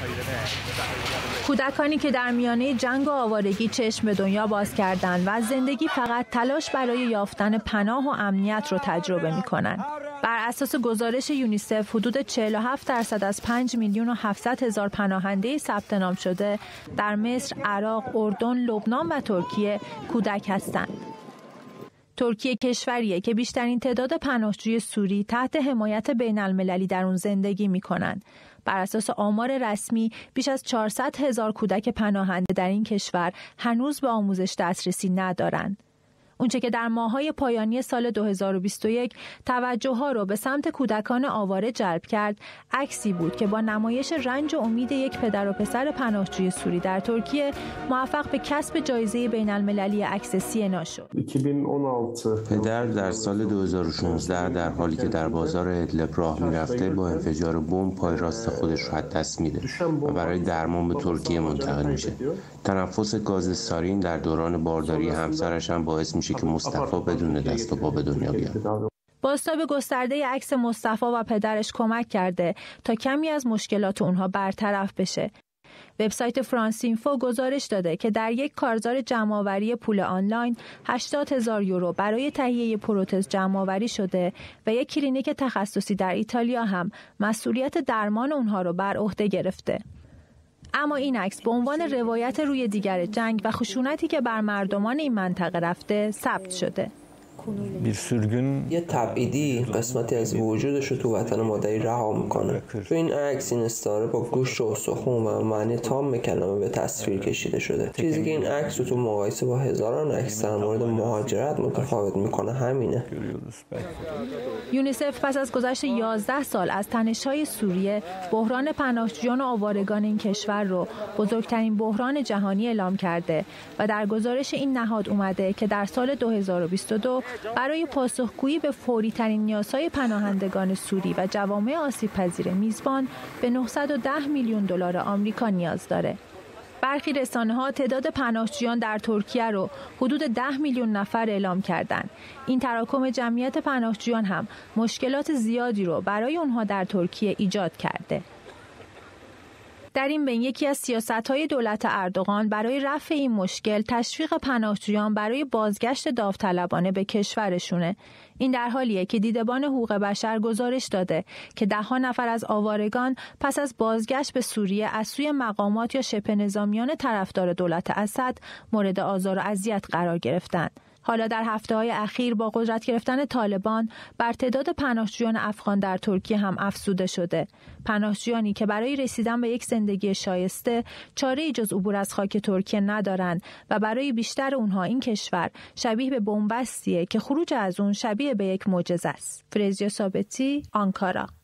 کودکانی که در میانه جنگ و آوارگی چشم به دنیا باز کردند و از زندگی فقط تلاش برای یافتن پناه و امنیت رو تجربه می‌کنند. بر اساس گزارش یونیسف حدود 47% از 5,700,000 پناهنده ثبت نام شده در مصر، عراق، اردن، لبنان و ترکیه کودک هستند. ترکیه کشوریه که بیشترین تعداد پناهجوی سوری تحت حمایت بین‌المللی در اون زندگی می‌کنند. بر اساس آمار رسمی بیش از 400,000 کودک پناهنده در این کشور هنوز به آموزش دسترسی ندارند. اونچه که در ماه‌های پایانی سال 2021 توجه‌ها رو به سمت کودکان آواره جلب کرد، عکسی بود که با نمایش رنج و امید یک پدر و پسر پناهجوی سوری در ترکیه موفق به کسب جایزه بین‌المللی عکس سینا شد. پدر در سال 2016 در حالی که در بازار ادلب راه می‌رفته با انفجار بمب پای راست خودش رو از دست میده و برای درمان به ترکیه منتقل میشه. تنفس گاز سارین در دوران بارداری همسرش هم باعث میشه که مصطفی بدون دست و پا به دنیا بیاد. بازتاب گسترده عکس مصطفی و پدرش کمک کرده تا کمی از مشکلات اونها برطرف بشه. وبسایت فرانسینفو گزارش داده که در یک کارزار جمع‌آوری پول آنلاین 80,000 یورو برای تهیه پروتز جمع‌آوری شده و یک کلینیک تخصصی در ایتالیا هم مسئولیت درمان اونها رو بر عهده گرفته. اما این عکس به عنوان روایت روی دیگر جنگ و خشونتی که بر مردمان این منطقه رفته ثبت شده. یه تبعیدی قسمتی از وجودش رو تو وطن مادری رها میکنه. تو این عکس این استعاره با گوشت و استخون و معنی تام کلمه به تصویر کشیده شده. چیزی که این عکس رو تو مقایسه با هزاران عکس در مورد مهاجرت متفاوت میکنه همینه. یونیسف پس از گذشت 11 سال از تنش‌های سوریه، بحران پناهجویان و آوارگان این کشور رو بزرگترین بحران جهانی اعلام کرده و در گزارش این نهاد اومده که در سال 2022 برای پاسخگویی به فوری‌ترین نیازهای پناهندگان سوری و جوامع آسیب‌پذیر میزبان به 910 میلیون دلار آمریکا نیاز داره. برخی رسانه‌ها تعداد پناهجویان در ترکیه رو حدود 10 میلیون نفر اعلام کردند. این تراکم جمعیت پناهجویان هم مشکلات زیادی رو برای اونها در ترکیه ایجاد کرده. در این بین یکی از سیاست‌های دولت اردوغان برای رفع این مشکل تشویق پناهجویان برای بازگشت داوطلبانه به کشورشونه. این در حالیه که دیدبان حقوق بشر گزارش داده که ده‌ها نفر از آوارگان پس از بازگشت به سوریه از سوی مقامات یا شبه نظامیان طرفدار دولت اسد مورد آزار و اذیت قرار گرفتند. حالا در هفته‌های اخیر با قدرت گرفتن طالبان بر تعداد پناهجویان افغان در ترکیه هم افزوده شده. پناهجویانی که برای رسیدن به یک زندگی شایسته چاره‌ای جز عبور از خاک ترکیه ندارند و برای بیشتر اونها این کشور شبیه به بنبستیه که خروج از اون شبیه به یک معجزه است. فرزیا ثابتی، آنکارا.